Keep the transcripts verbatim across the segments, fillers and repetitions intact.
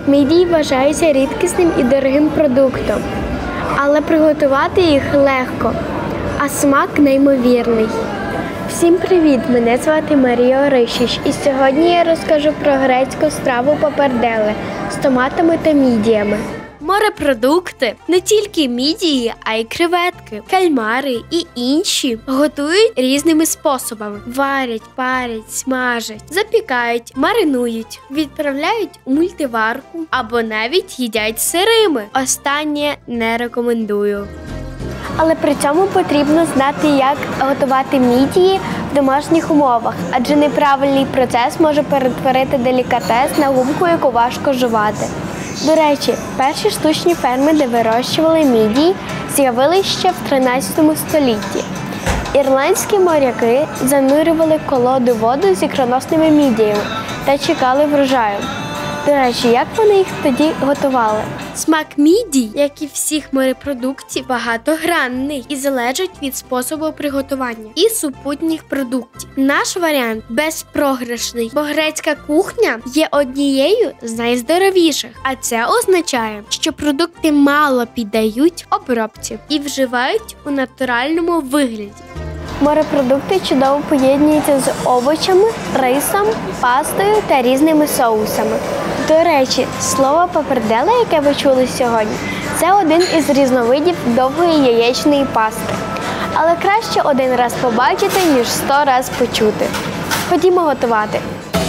Мідії вважаються рідкісним і дорогим продуктом, але приготувати їх легко, а смак неймовірний. Всім привіт! Мене звати Марія Орищич, і сьогодні я розкажу про грецьку страву паперделе з томатами та мідіями. Морепродукти, не тільки мідії, а й креветки, кальмари і інші готують різними способами. Варять, парять, смажать, запікають, маринують, відправляють у мультиварку або навіть їдять сирими. Останнє не рекомендую. Але при цьому потрібно знати, як готувати мідії в домашніх умовах, адже неправильний процес може перетворити делікатес на гумку, яку важко жувати. До речі, перші штучні ферми, де вирощували мідії, з'явилися ще в тринадцятому столітті. Ірландські моряки занурювали колоду воду з ікроносними мідіями та чекали врожаю. До речі, як вони їх тоді готували? Смак мідій, як і всіх морепродуктів, багатогранний і залежить від способу приготування і супутніх продуктів. Наш варіант безпрограшний, бо грецька кухня є однією з найздоровіших, а це означає, що продукти мало піддають обробці і вживають у натуральному вигляді. Морепродукти чудово поєднуються з овочами, рисом, пастою та різними соусами. До речі, слово паперделе, яке ви чули сьогодні, це один із різновидів довгої яєчної пасти. Але краще один раз побачити, ніж сто раз почути. Ходімо готувати.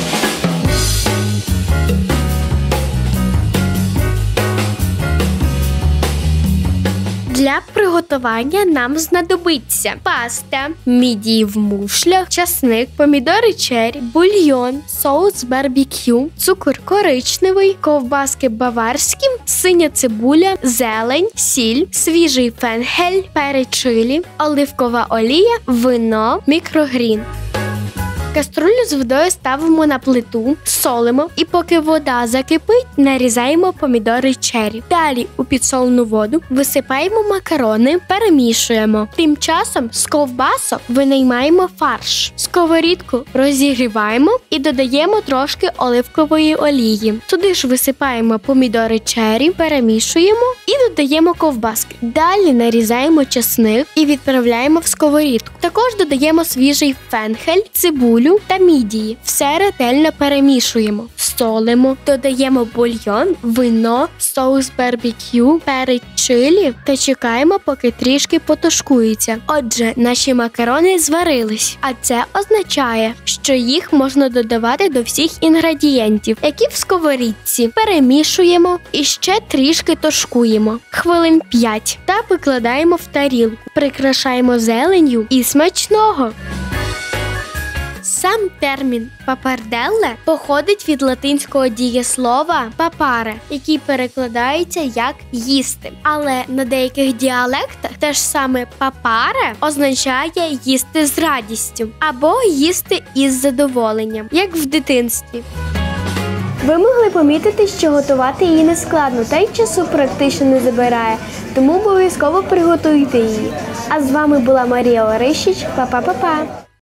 Для приготування нам знадобиться паста, мідії в мушлях, часник, помідори черрі, бульйон, соус барбекю, цукор коричневий, ковбаски баварські, синя цибуля, зелень, сіль, свіжий фенхель, перець чилі, оливкова олія, вино, мікрогрін. Каструлю з водою ставимо на плиту, солимо і поки вода закипить, нарізаємо помідори черрі. Далі у підсолену воду висипаємо макарони, перемішуємо. Тим часом з ковбасок винаймаємо фарш. Сковорідку розігріваємо і додаємо трошки оливкової олії. Туди ж висипаємо помідори черрі, перемішуємо і додаємо ковбаски. Далі нарізаємо часник і відправляємо в сковорідку. Також додаємо свіжий фенхель, цибулю та мідії. Все ретельно перемішуємо. Солимо, додаємо бульйон, вино, соус барбекю, перець чилі та чекаємо, поки трішки потушкується. Отже, наші макарони зварились, а це означає, що їх можна додавати до всіх інгредієнтів, які в сковорідці. Перемішуємо і ще трішки тушкуємо. Хвилин п'ять та викладаємо в тарілку. Прикрашаємо зеленню і смачного! Сам термін паперделе походить від латинського дієслова папаре, який перекладається як їсти. Але на деяких діалектах те ж саме папаре означає їсти з радістю або їсти із задоволенням, як в дитинстві. Ви могли помітити, що готувати її не складно, та й часу практично не забирає, тому обов'язково приготуйте її. А з вами була Марія Орищич. Па-па-па-па!